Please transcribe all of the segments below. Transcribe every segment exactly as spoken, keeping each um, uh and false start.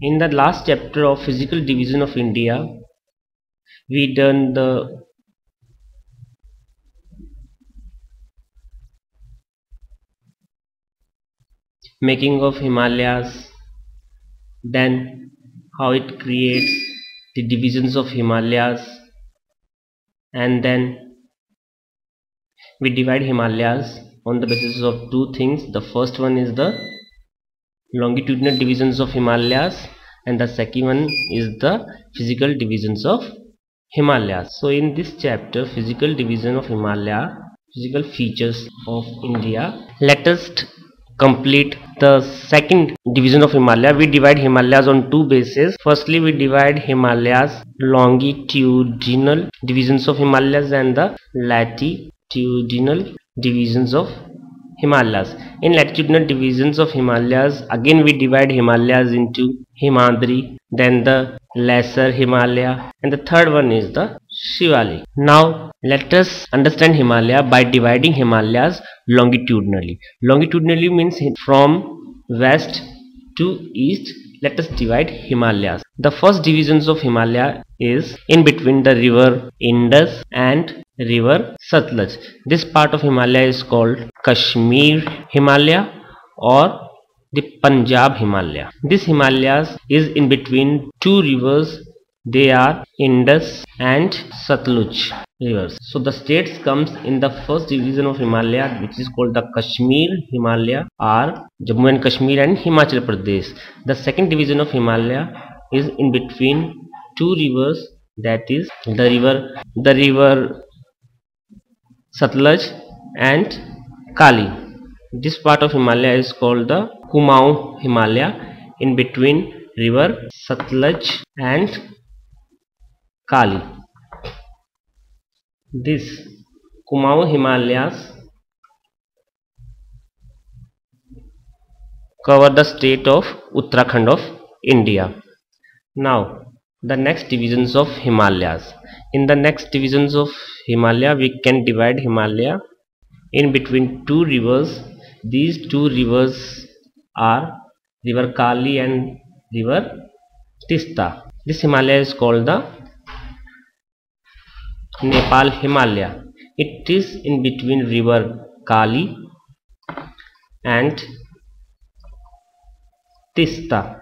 In the last chapter of physical division of India, we done the making of Himalayas, then how it creates the divisions of Himalayas, and then we divide Himalayas on the basis of two things. The first one is the longitudinal divisions of Himalayas, and the second one is the physical divisions of Himalayas. So in this chapter, physical division of Himalaya, physical features of India, let us complete the second division of Himalaya. We divide Himalayas on two bases. Firstly, we divide Himalayas longitudinal divisions of Himalayas and the latitudinal divisions of Himalayas. In latitudinal divisions of Himalayas, again we divide Himalayas into Himadri, then the Lesser Himalaya, and the third one is the Shivalik. Now let us understand Himalaya by dividing Himalayas longitudinally. Longitudinally means from west to east. Let us divide Himalayas. The first divisions of Himalaya is in between the river Indus and river Satluj. This part of Himalaya is called Kashmir Himalaya or the Punjab Himalaya. This Himalayas is in between two rivers. They are Indus and Satluj rivers. So the states comes in the first division of Himalaya, which is called the Kashmir Himalaya, are Jammu and Kashmir and Himachal Pradesh. The second division of Himalaya is in between two rivers, that is the river the river Satluj and Kali. This part of Himalaya is called the Kumaon Himalaya, in between river Satluj and Kali. This Kumaon Himalayas cover the state of Uttarakhand of India. Now the next divisions of Himalayas. In the next divisions of Himalaya, we can divide Himalaya in between two rivers. These two rivers are river Kali and river Tista. This Himalaya is called the Nepal Himalaya. It is in between river Kali and Tista.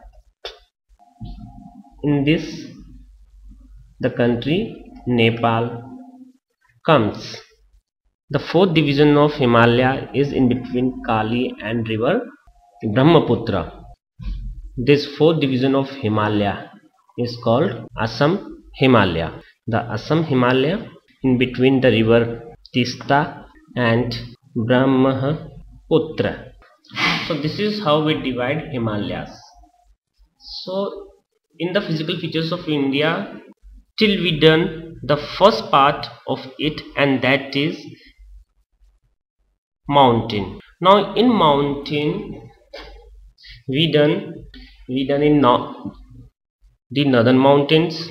In this, the country Nepal comes. The fourth division of Himalaya is in between Kali and river Brahmaputra. This fourth division of Himalaya is called Assam Himalaya. The Assam Himalaya in between the river Tista and Brahmaputra. So this is how we divide Himalayas. So in the physical features of India, till we done the first part of it, and that is mountain. Now in mountain we done we done in no, the northern mountains,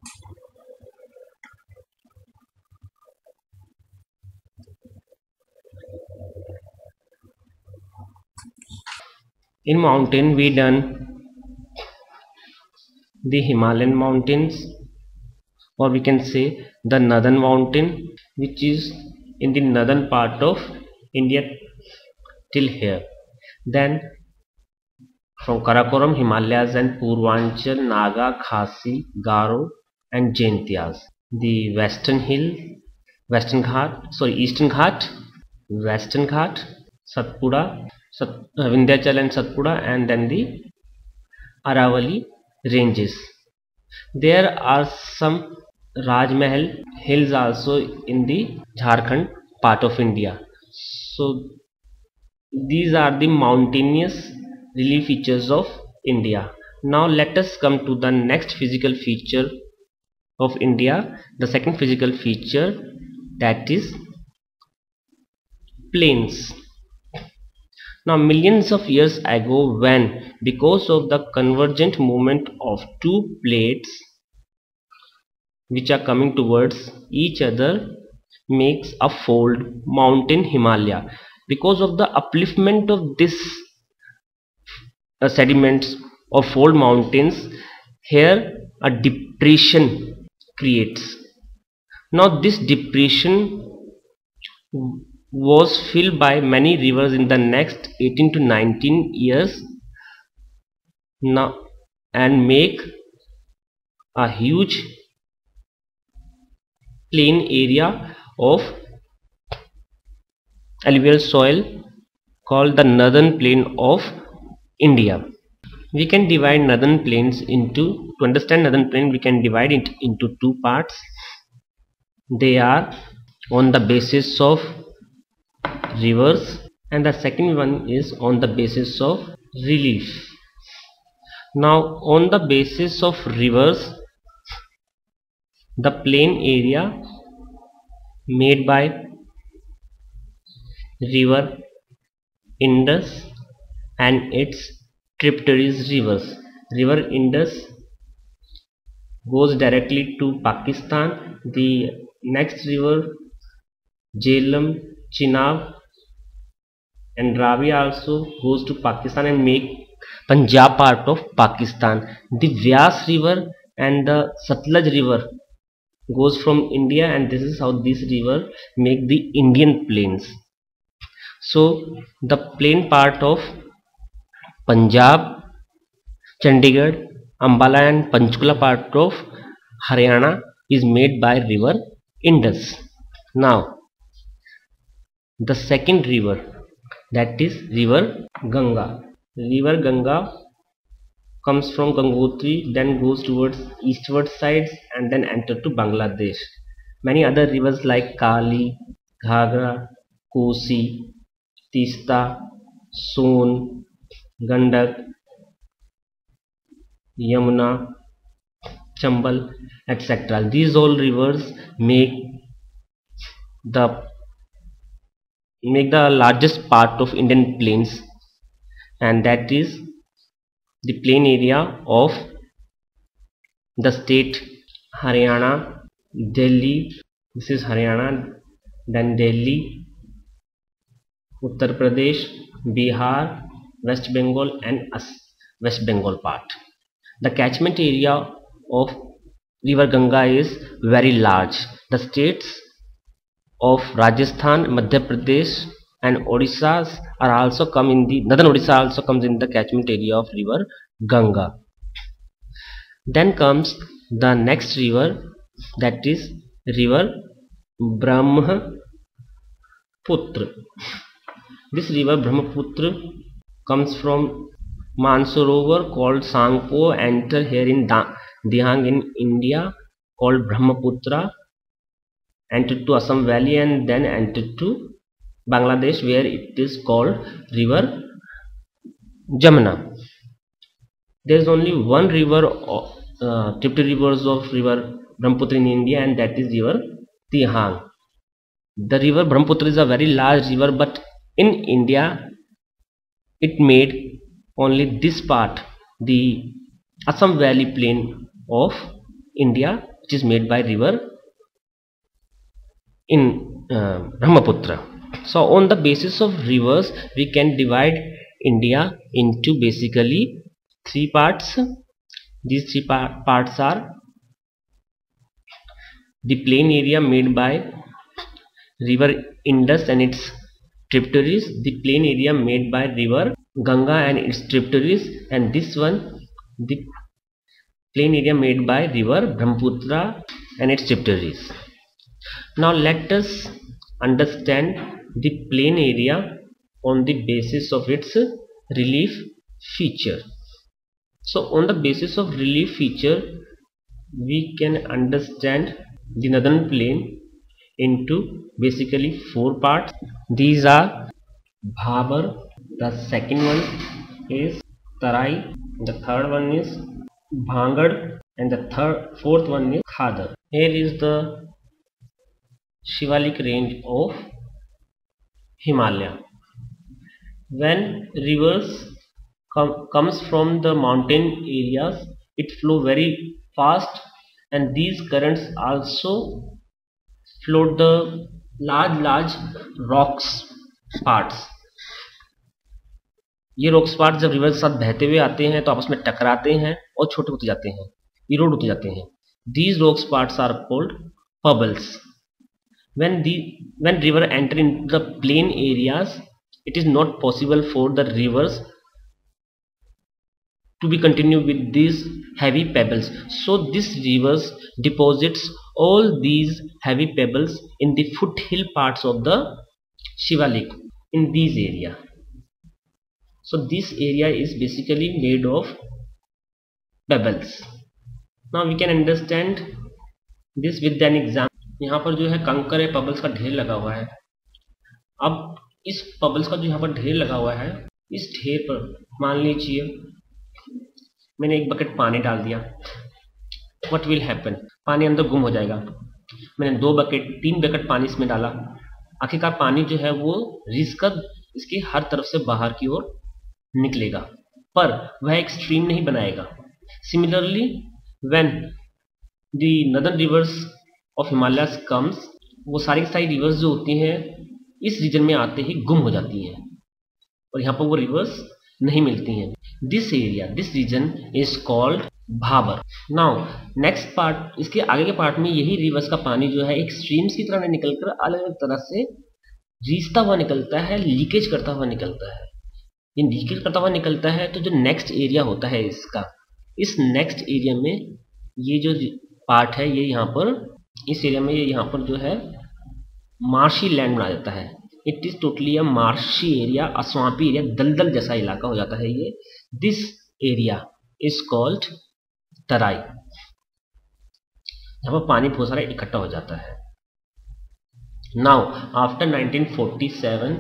in mountain we done the Himalayan mountains, or we can say the northern mountain, which is in the northern part of India till here. Then from Karakoram, Himalayas and Purvanchal, Naga, Khasi, Garo and Jaintias. The western hill, western ghat, sorry eastern ghat, western ghat, Satpura, Sat, uh, Vindhyachal and Satpura, and then the Aravali ranges. There are some Rajmahal hills also in the Jharkhand part of India. So these are the mountainous relief features of India. Now let us come to the next physical feature of India, the second physical feature, that is plains. Now millions of years ago, when because of the convergent movement of two plates which are coming towards each other makes a fold, mountain Himalaya. Because of the upliftment of this uh, sediments or fold mountains, here a depression creates. Now this depression was filled by many rivers in the next eighteen to nineteen years now, and make a huge plain area of alluvial soil called the northern plain of India. We can divide northern plains into, to understand northern plain, we can divide it into two parts. They are on the basis of rivers, and the second one is on the basis of relief. Now on the basis of rivers, the plain area made by river Indus and its tributaries rivers. River Indus goes directly to Pakistan. The next river Jhelum, Chenab and Ravi also goes to Pakistan and make Punjab part of Pakistan. The Vyas river and the Satluj river goes from India, and this is how this river make the Indian plains. So the plain part of Punjab, Chandigarh, Ambala and Panchkula part of Haryana is made by river Indus. Now the second river, that is river Ganga. River Ganga comes from Gangotri, then goes towards eastward sides and then enter to Bangladesh. Many other rivers like Kali, Ghagra, Kosi, Tista, Son, Gandak, Yamuna, Chambal, et cetera. These all rivers make the make the largest part of Indian plains, and that is the plain area of the state Haryana, Delhi. This is Haryana, then Delhi, Uttar Pradesh, Bihar, West Bengal and West Bengal part. The catchment area of river Ganga is very large. The states of Rajasthan, Madhya Pradesh and Odisha are also come in the northern Odisha also comes in the catchment area of river Ganga. Then comes the next river, that is river Brahmaputra. This river Brahmaputra comes from Mansarovar called Sangpo, enter here in Dihang in India called Brahmaputra, entered to Assam Valley and then entered to Bangladesh where it is called river Jamuna. There is only one river, uh, tributary rivers of river Brahmaputra in India, and that is river Dihang. The river Brahmaputra is a very large river, but in India it made only this part, the Assam Valley plain of India, which is made by river in uh, Brahmaputra. So on the basis of rivers we can divide India into basically three parts. These three par parts are the plain area made by river Indus and its tributaries, the plain area made by river Ganga and its tributaries, and this one the plain area made by river Brahmaputra and its tributaries. Now let us understand the plain area on the basis of its relief feature. So on the basis of relief feature we can understand the northern plain into basically four parts. These are Bhabar, the second one is Tarai, the third one is Bhangad, and the third fourth one is Khadar. Here is the Shivalik range of Himalaya. When rivers com comes from the mountain areas, it flow very fast, and these currents also float the large large rocks parts. ये rocks part जब river के साथ बहते हुए आते हैं तो आपस में टकराते हैं और छोटे होते जाते हैं, इरोड होते जाते हैं. These rock sparks are called pebbles. When the when river enter into the plain areas, it is not possible for the rivers to be continue with these heavy pebbles. So this rivers deposits all these heavy pebbles in the foothill parts of the Shivalik in these area. So this area is basically made of pebbles. Now we can understand this with an example. यहाँ पर जो है कंकर है, पबल्स का ढेर लगा हुआ है. अब इस पबल्स का जो यहाँ पर ढेर लगा हुआ है, इस ढेर पर मान लीजिए मैंने एक बकेट पानी डाल दिया. What will happen? पानी अंदर गुम हो जाएगा. मैंने दो बकेट तीन बकेट पानी इसमें डाला. आखिरकार पानी जो है वो रिसकर इसकी हर तरफ से बाहर की ओर निकलेगा, पर वह एक स्ट्रीम नहीं बनाएगा. Similarly, when the northern rivers of Himalayas comes, वो सारी सारी रिवर्स जो होती हैं इस रीजन में आते ही गुम हो जाती हैं और यहाँ पर वो रिवर्स नहीं मिलती हैं. This area, this region is called Bhabar. Now next part, इसके आगे के पार्ट में यही रिवर्स का पानी जो है एक स्ट्रीम्स की तरह निकलकर अलग अलग तरह से रिसता हुआ निकलता है, लीकेज करता हुआ निकलता है. ये लीकेज करता हुआ निकलता है तो जो नेक्स्ट एरिया होता है इसका, इस नेक्स्ट एरिया में ये जो पार्ट है ये यहाँ पर इस एरिया में ये यहाँ पर जो है मार्शी लैंड बना देता है. It is totally a marshy area, a swampy area, दलदल जैसा इलाका हो जाता है ये. This area is called Terai. यहाँ पर पानी बहुत सारा इकट्ठा हो जाता है. Now after nineteen forty seven,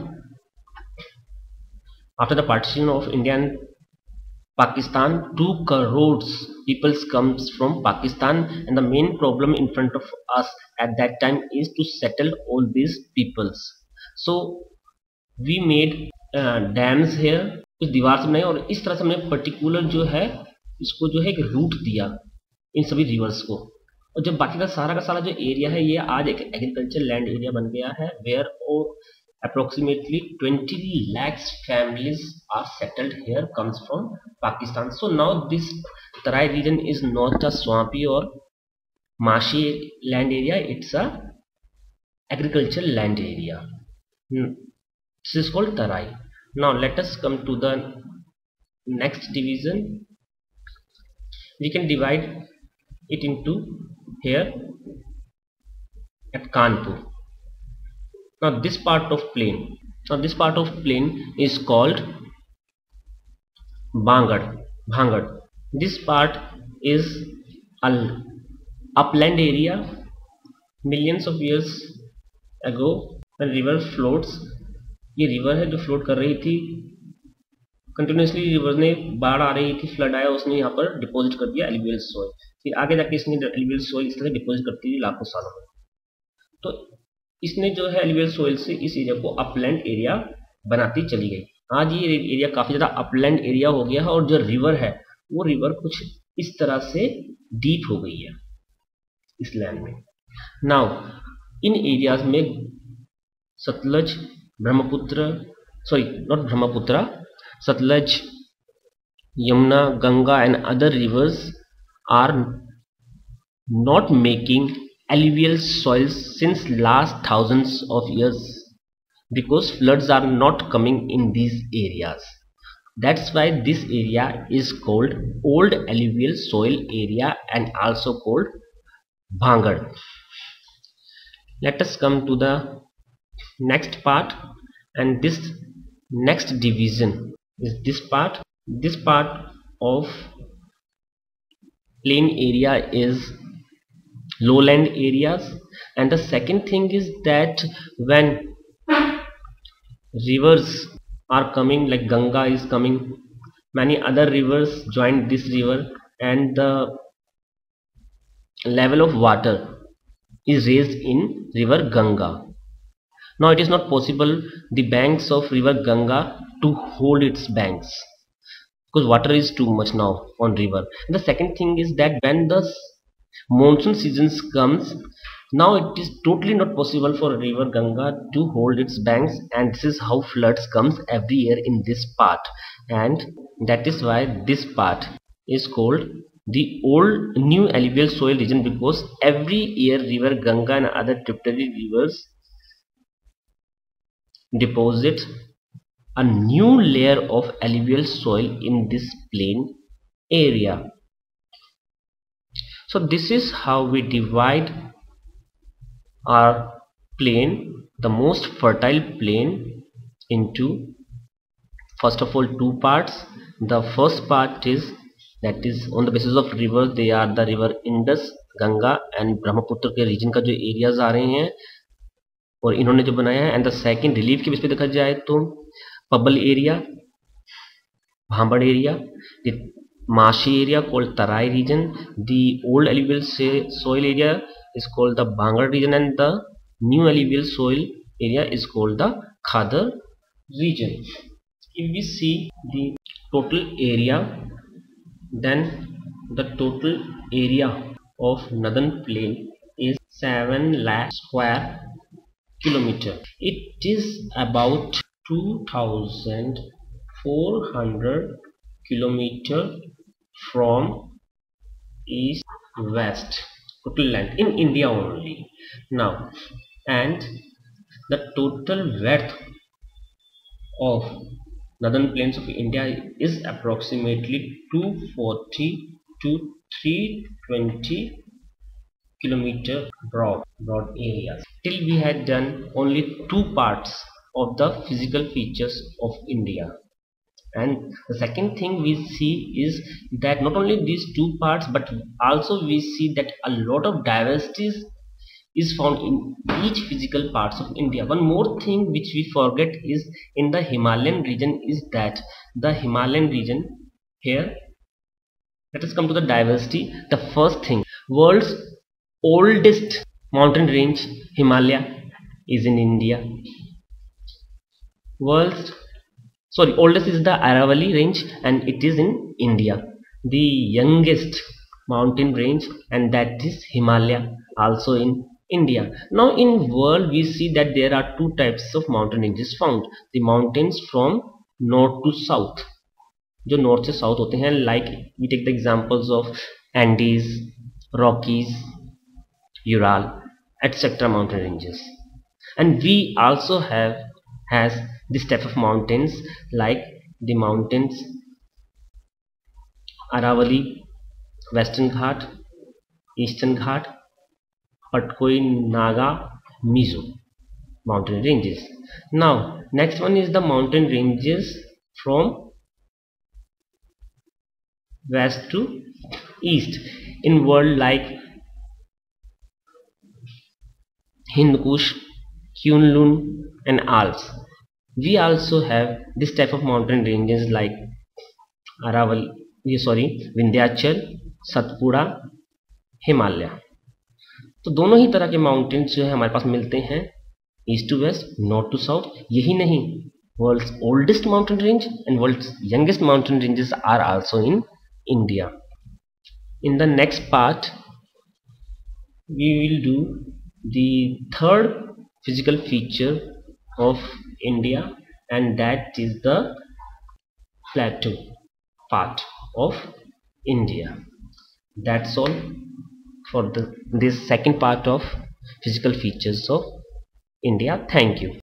after the partition of India and Pakistan, two crores people comes from Pakistan, and the main problem in front of us at that time is to settle all these peoples. So we made uh, dams here. कुछ दीवार से बनाई और इस तरह से हमने particular जो है इसको जो है एक रूट दिया इन सभी रिवर्स को. और जब बाकी का सारा का सारा जो एरिया है ये आज एक एग्रीकल्चर लैंड एरिया बन गया है, वेयर और approximately twenty lakhs families are settled here, comes from Pakistan. So now this Tarai region is not a swampy or marshy land area, it's a agricultural land area. This is called Tarai. Now let us come to the next division. We can divide it into here at Kanpur. Now this part of plain, now this part of plain is called Bangad. Bhangad. This part is an upland area. Millions of years ago, when river floats, ये river है जो float कर रही थी continuously. River ने बाढ़ आ रही थी, फ्लड आया, उसने यहाँ पर डिपॉजिट कर दिया एलुवियल सॉइल. फिर आगे जाके इसने एलुवियल सॉइल इस तरह डिपॉजिट करती थी लाखों सालों में. तो इसने जो है एलुवियल सॉइल से इस एरिया को अपलैंड एरिया बनाती चली गई. आज ये एरिया काफी ज्यादा अपलैंड एरिया हो गया है और जो रिवर है वो रिवर कुछ इस तरह से डीप हो गई है इस लैंड में. नाउ इन एरियाज में Sutlej, Brahmaputra, sorry not Brahmaputra, Sutlej, Yamuna, Ganga and other rivers are not making alluvial soils since last thousands of years because floods are not coming in these areas. That's why this area is called old alluvial soil area and also called Bhangad. Let us come to the next part, and this next division is this part. This part of plain area is lowland areas, and the second thing is that when rivers are coming, like Ganga is coming, many other rivers join this river, and the level of water is raised in river Ganga. Now it is not possible the banks of river Ganga to hold its banks because water is too much now on river. And the second thing is that when the monsoon seasons comes, Now it is totally not possible for river Ganga to hold its banks, and this is how floods comes every year in this part, and that is why this part is called the old new alluvial soil region, because every year river Ganga and other tributary rivers deposit a new layer of alluvial soil in this plain area. So this is how we divide our plain, the most fertile plain, into first of all two parts. The first part is that is on the basis of rivers. They are the river Indus, Ganga and Brahmaputra के region का जो areas आ रहे हैं और इन्होंने जो बनाया है. एंड द सेकंड रिलीफ के बेस पे देखा जाए तो पब्बल एरिया, भांबड़ area, Mashi area called Tarai region, the old alluvial soil area is called the Bangar region, and the new alluvial soil area is called the Khadar region. If we see the total area, then the total area of northern plain is seven lakh square kilometer. It is about two thousand four hundred kilometer from east west, total land in India only. Now, and the total width of northern plains of India is approximately two hundred forty to three hundred twenty kilometer broad broad areas. Till we had done only two parts of the physical features of India. And the second thing we see is that not only these two parts, but also we see that a lot of diversities is found in each physical parts of India. One more thing which we forget is in the Himalayan region is that the Himalayan region here, let us come to the diversity. The first thing, world's oldest mountain range, Himalaya, is in India. World's sorry oldest is the Aravalli range, and it is in India. The youngest mountain range, and that is Himalaya, also in India. Now in world we see that there are two types of mountain ranges found. The mountains from north to south, जो north से south होते हैं, like we take the examples of Andes, Rockies, Ural, et cetera mountain ranges. And we also have has this type of mountains like the mountains Aravalli, Western Ghat, Eastern Ghat, Patkoi, Naga, Mizo mountain ranges. Now next one is the mountain ranges from west to east in world, like Hind Kush, Kunlun and Alps. We also have this type of mountain ranges like Aravalli, sorry Vindhyachal, Satpura, Himalaya. तो दोनों ही तरह के mountains जो है हमारे पास मिलते हैं east to west, north to south. यही नहीं, world's oldest mountain range and world's youngest mountain ranges are also in India. In the next part we will do the third physical feature of India, and that is the plateau part of India. That's all for the this second part of physical features of India. Thank you.